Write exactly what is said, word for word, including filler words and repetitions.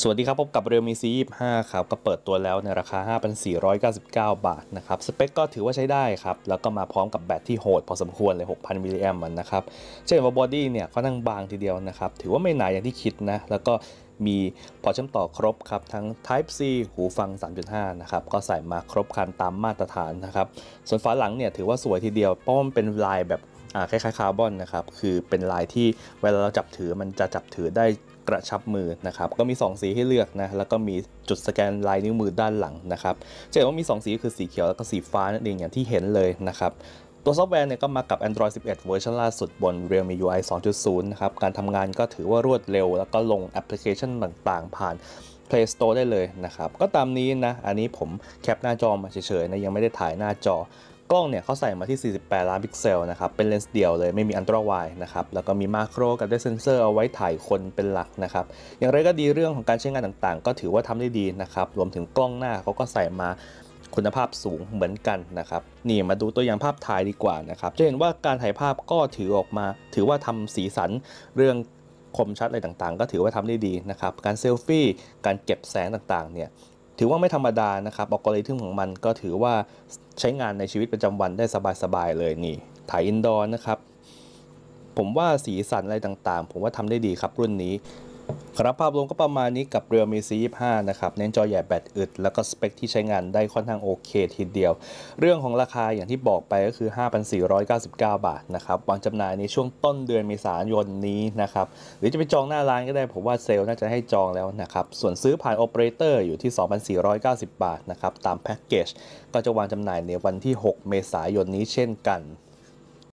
สวัสดีครับพบกับ Realme ซี ยี่สิบห้า ครับก็เปิดตัวแล้วในราคา ห้าพันสี่ร้อยเก้าสิบเก้า บาทนะครับสเปคก็ถือว่าใช้ได้ครับแล้วก็มาพร้อมกับแบตที่โหดพอสมควรเลย หกพัน มิลลิแอมป์นะครับเช่นว่าบอดี้เนี่ยค่อนข้างบางทีเดียวนะครับถือว่าไม่หนาอย่างที่คิดนะแล้วก็มีพอร์ตเชื่อมต่อครบครับทั้ง Type C หูฟัง สามจุดห้า นะครับก็ใส่มาครบครันตามมาตรฐานนะครับส่วนฝาหลังเนี่ยถือว่าสวยทีเดียวเพราะมันเป็นลายแบบคล้ายๆคาร์บอนนะครับคือเป็นลายที่เวลาเราจับถือมันจะจับถือได้กระชับมือนะครับก็มี สอง สีให้เลือกนะแล้วก็มีจุดสแกนลายนิ้วมือด้านหลังนะครับจะเห็นว่ามี สอง สีคือสีเขียวแล้วก็สีฟ้านั่นเองอย่างที่เห็นเลยนะครับตัวซอฟต์แวร์เนี่ยก็มากับ Android สิบเอ็ด เวอร์ชันล่าสุดบน Realme ยู ไอ สองจุดศูนย์ นะครับการทำงานก็ถือว่ารวดเร็วแล้วก็ลงแอปพลิเคชันต่างๆผ่าน Play Store ได้เลยนะครับก็ตามนี้นะอันนี้ผมแคปหน้าจอมาเฉยๆนะยังไม่ได้ถ่ายหน้าจอกล้องเนี่ยเขาใส่มาที่สี่สิบแปดล้านพิกเซลนะครับเป็นเลนส์เดียวเลยไม่มีอัลตร้าไวด์นะครับแล้วก็มีมาโครกับได้เซนเซอร์เอาไว้ถ่ายคนเป็นหลักนะครับอย่างไรก็ดีเรื่องของการใช้งานต่างๆก็ถือว่าทำได้ดีนะครับรวมถึงกล้องหน้าเขาก็ใส่มาคุณภาพสูงเหมือนกันนะครับนี่มาดูตัวอย่างภาพถ่ายดีกว่านะครับจะเห็นว่าการถ่ายภาพก็ถือออกมาถือว่าทำสีสันเรื่องคมชัดอะไรต่างๆก็ถือว่าทำได้ดีนะครับการเซลฟี่การเก็บแสงต่างๆเนี่ยถือว่าไม่ธรรมดานะครับอัลกอริทึมของมันก็ถือว่าใช้งานในชีวิตประจำวันได้สบายๆเลยนี่ถ่ายอินดอร์นะครับผมว่าสีสันอะไรต่างๆผมว่าทำได้ดีครับรุ่นนี้ครับภาพรวมก็ประมาณนี้กับ Realme ซี ยี่สิบห้า นะครับเน้นจอใหญ่แบตอึดแล้วก็สเปคที่ใช้งานได้ค่อนข้างโอเคทีเดียวเรื่องของราคาอย่างที่บอกไปก็คือ ห้าพันสี่ร้อยเก้าสิบเก้า บาทนะครับวางจำหน่ายในช่วงต้นเดือนเมษายนนี้นะครับหรือจะไปจองหน้าร้านก็ได้ผมว่าเซลล์น่าจะให้จองแล้วนะครับส่วนซื้อผ่านโอเปอเรเตอร์อยู่ที่ สองพันสี่ร้อยเก้าสิบ บาทนะครับตามแพ็กเกจก็จะวางจำหน่ายในวันที่หกเมษายนนี้เช่นกัน